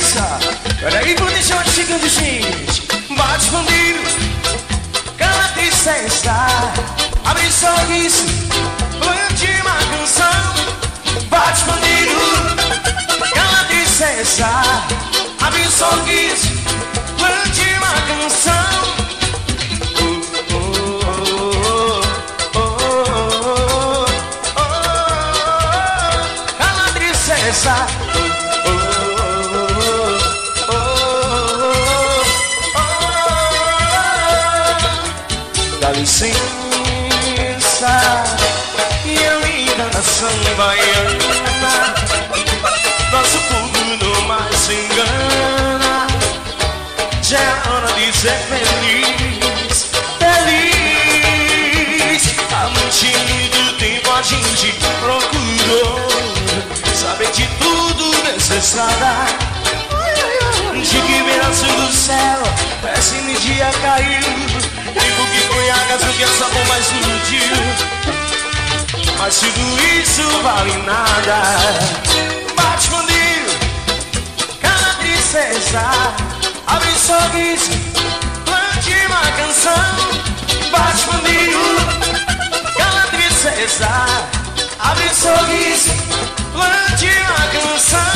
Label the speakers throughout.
Speaker 1: licença. Peraí, vou deixar uma chegando, gente. Bate escondido, cala a tristeza. Abre sorriso, plante uma canção. Bate escondido, cala a tristeza. Abre sorriso, plante uma canção. Cala a tristeza. Dá licença, minha linda nação baiana. Nosso povo não mais se engana. Já é hora de ser feliz, feliz. Há muito tempo a gente procurou saber de tudo necessário. De que pedaço do céu essa energia caiu. Digo que foi a casa que essa bomba explodiu. Mas tudo isso vale nada. Bate escondido, cala a tristeza. Abre sorriso, plante uma canção. Bate escondido, cala a tristeza. Abre sorriso, plante uma canção.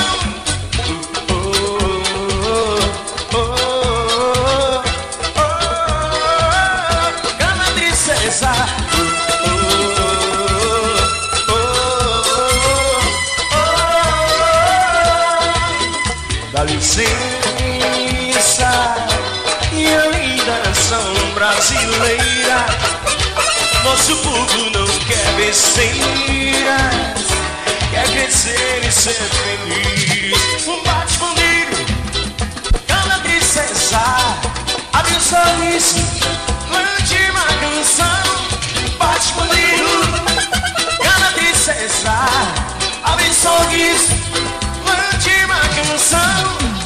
Speaker 1: Dá licença, minha linda nação brasileira. Nosso povo não quer besteira, quer crescer e ser feliz. Bate escondido, cala a tristeza. Abre um sorriso, plante uma canção. Bate escondido, cala a tristeza. Abre um sorriso, plante uma canção.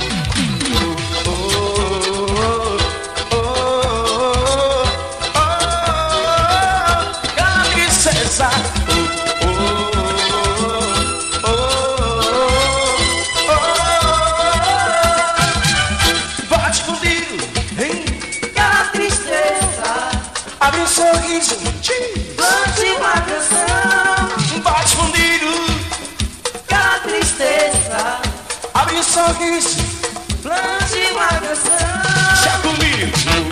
Speaker 1: Cala a tristeza. Bate escondido, hein?
Speaker 2: Cala a tristeza.
Speaker 1: Abre um sorriso,
Speaker 2: Plante uma canção.
Speaker 1: bate escondido.
Speaker 2: Cala a tristeza.
Speaker 1: Abre um sorriso,
Speaker 2: Plante uma canção.
Speaker 1: já comigo.